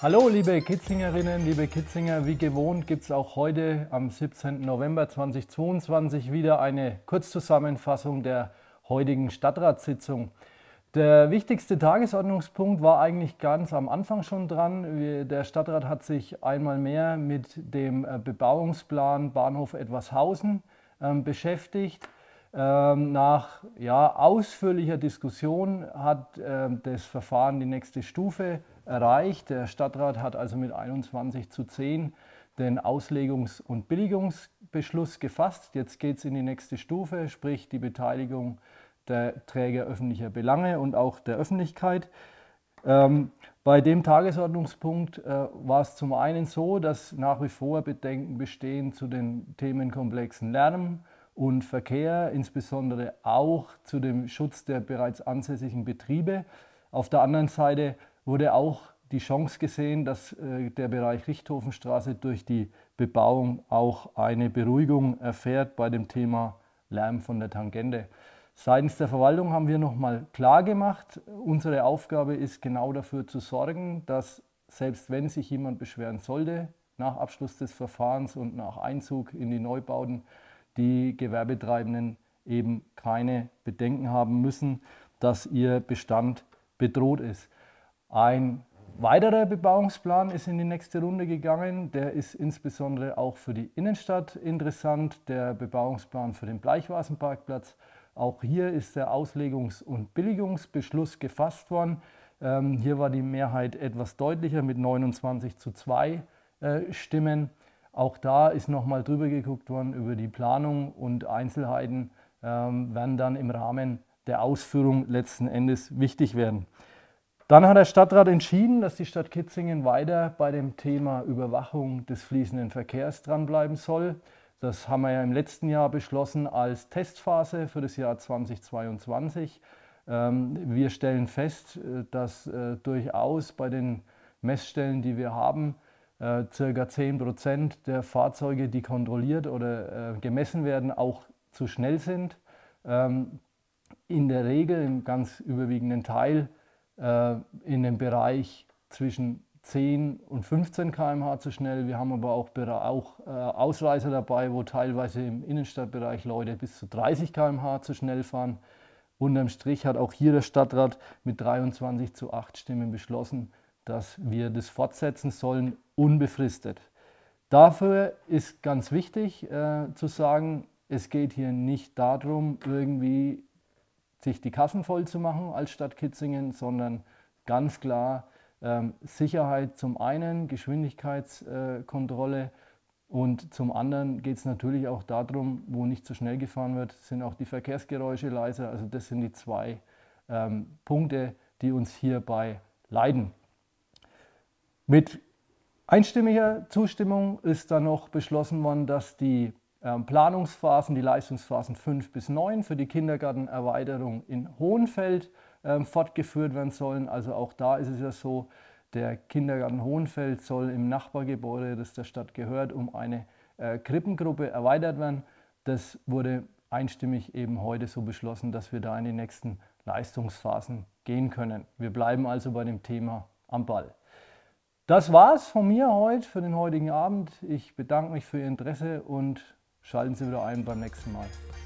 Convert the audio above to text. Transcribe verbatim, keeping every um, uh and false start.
Hallo liebe Kitzingerinnen, liebe Kitzinger, wie gewohnt gibt es auch heute am siebzehnten November zweitausendzweiundzwanzig wieder eine Kurzzusammenfassung der heutigen Stadtratssitzung. Der wichtigste Tagesordnungspunkt war eigentlich ganz am Anfang schon dran. Der Stadtrat hat sich einmal mehr mit dem Bebauungsplan Bahnhof Edwarshausen äh, beschäftigt. Ähm, nach ja, ausführlicher Diskussion hat äh, das Verfahren die nächste Stufe erreicht. Der Stadtrat hat also mit einundzwanzig zu zehn den Auslegungs- und Billigungsbeschluss gefasst. Jetzt geht es in die nächste Stufe, sprich die Beteiligung der Träger öffentlicher Belange und auch der Öffentlichkeit. Ähm, bei dem Tagesordnungspunkt äh, war es zum einen so, dass nach wie vor Bedenken bestehen zu den Themenkomplexen Lärm und Verkehr, insbesondere auch zu dem Schutz der bereits ansässigen Betriebe. Auf der anderen Seite wurde auch die Chance gesehen, dass äh, der Bereich Richthofenstraße durch die Bebauung auch eine Beruhigung erfährt bei dem Thema Lärm von der Tangente. Seitens der Verwaltung haben wir nochmal klar gemacht, unsere Aufgabe ist genau dafür zu sorgen, dass selbst wenn sich jemand beschweren sollte, nach Abschluss des Verfahrens und nach Einzug in die Neubauten, die Gewerbetreibenden eben keine Bedenken haben müssen, dass ihr Bestand bedroht ist. Ein weiterer Bebauungsplan ist in die nächste Runde gegangen. Der ist insbesondere auch für die Innenstadt interessant. Der Bebauungsplan für den Bleichvasenparkplatz. Auch hier ist der Auslegungs- und Billigungsbeschluss gefasst worden. Ähm, hier war die Mehrheit etwas deutlicher mit neunundzwanzig zu zwei äh, Stimmen. Auch da ist nochmal drüber geguckt worden über die Planung und Einzelheiten ähm, werden dann im Rahmen der Ausführung letzten Endes wichtig werden. Dann hat der Stadtrat entschieden, dass die Stadt Kitzingen weiter bei dem Thema Überwachung des fließenden Verkehrs dranbleiben soll. Das haben wir ja im letzten Jahr beschlossen als Testphase für das Jahr zweitausendzweiundzwanzig. Wir stellen fest, dass durchaus bei den Messstellen, die wir haben, ca. zehn Prozent der Fahrzeuge, die kontrolliert oder gemessen werden, auch zu schnell sind. In der Regel, im ganz überwiegenden Teil, in dem Bereich zwischen zehn und fünfzehn Kilometer pro Stunde zu schnell. Wir haben aber auch, auch äh, Ausreißer dabei, wo teilweise im Innenstadtbereich Leute bis zu dreißig Kilometer pro Stunde zu schnell fahren. Unterm Strich hat auch hier der Stadtrat mit dreiundzwanzig zu acht Stimmen beschlossen, dass wir das fortsetzen sollen, unbefristet. Dafür ist ganz wichtig äh, zu sagen, es geht hier nicht darum, irgendwie sich die Kassen voll zu machen als Stadt Kitzingen, sondern ganz klar ähm, Sicherheit zum einen, Geschwindigkeitskontrolle äh, und zum anderen geht es natürlich auch darum, wo nicht so schnell gefahren wird, sind auch die Verkehrsgeräusche leiser. Also das sind die zwei ähm, Punkte, die uns hierbei leiden. Mit einstimmiger Zustimmung ist dann noch beschlossen worden, dass die Planungsphasen, die Leistungsphasen fünf bis neun für die Kindergartenerweiterung in Hohenfeld äh, fortgeführt werden sollen. Also auch da ist es ja so, der Kindergarten Hohenfeld soll im Nachbargebäude, das der Stadt gehört, um eine äh, Krippengruppe erweitert werden. Das wurde einstimmig eben heute so beschlossen, dass wir da in die nächsten Leistungsphasen gehen können. Wir bleiben also bei dem Thema am Ball. Das war's von mir heute für den heutigen Abend. Ich bedanke mich für Ihr Interesse und schalten Sie wieder ein beim nächsten Mal.